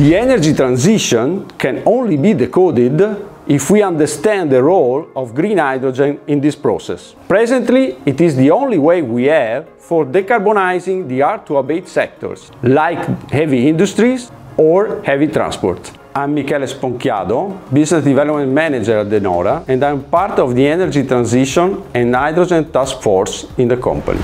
The energy transition can only be decoded if we understand the role of green hydrogen in this process. Presently, it is the only way we have for decarbonizing the hard-to-abate sectors, like heavy industries or heavy transport. I'm Michele Sponchiado, Business Development Manager at De Nora, and I'm part of the Energy Transition and Hydrogen Task Force in the company.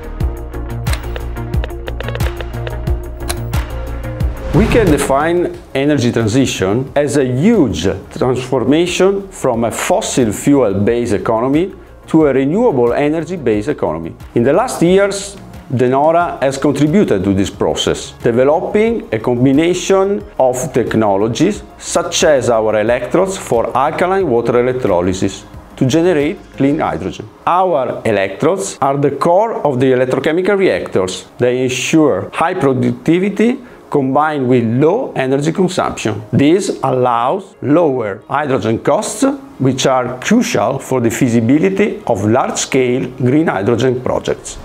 We can define energy transition as a huge transformation from a fossil fuel-based economy to a renewable energy-based economy. In the last years, De Nora has contributed to this process, developing a combination of technologies such as our electrodes for alkaline water electrolysis to generate clean hydrogen. Our electrodes are the core of the electrochemical reactors. They ensure high productivity combined with low energy consumption. This allows lower hydrogen costs, which are crucial for the feasibility of large-scale green hydrogen projects.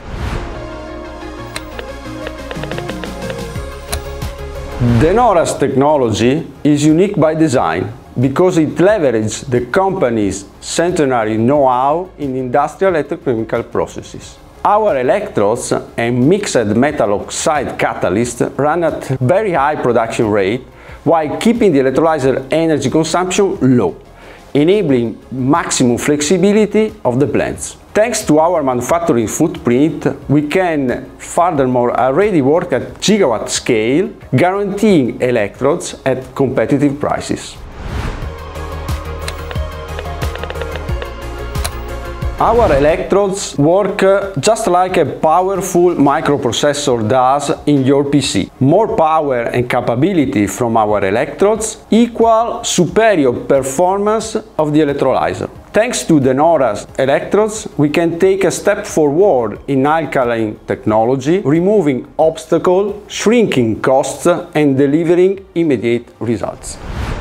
De Nora's technology is unique by design because it leverages the company's centenary know-how in industrial electrochemical processes. Our electrodes and mixed metal oxide catalysts run at very high production rate while keeping the electrolyzer energy consumption low, enabling maximum flexibility of the plants. Thanks to our manufacturing footprint, we can furthermore already work at gigawatt scale, guaranteeing electrodes at competitive prices. Our electrodes work just like a powerful microprocessor does in your PC. More power and capability from our electrodes equal superior performance of the electrolyzer. Thanks to De Nora's electrodes, we can take a step forward in alkaline technology, removing obstacles, shrinking costs, and delivering immediate results.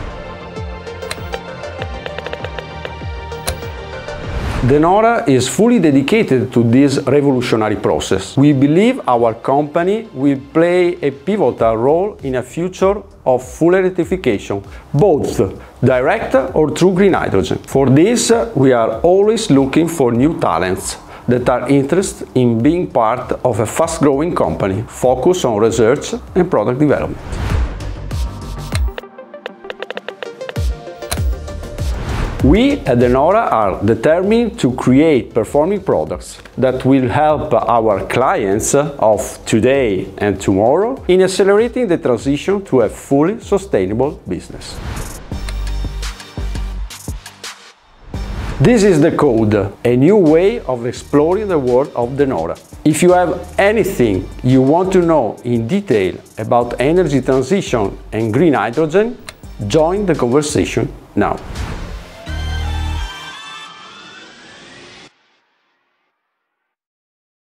De Nora is fully dedicated to this revolutionary process. We believe our company will play a pivotal role in a future of full electrification, both direct or through green hydrogen. For this, we are always looking for new talents that are interested in being part of a fast-growing company, focused on research and product development. We at De Nora are determined to create performing products that will help our clients of today and tomorrow in accelerating the transition to a fully sustainable business. This is The Code, a new way of exploring the world of De Nora. If you have anything you want to know in detail about energy transition and green hydrogen, join the conversation now.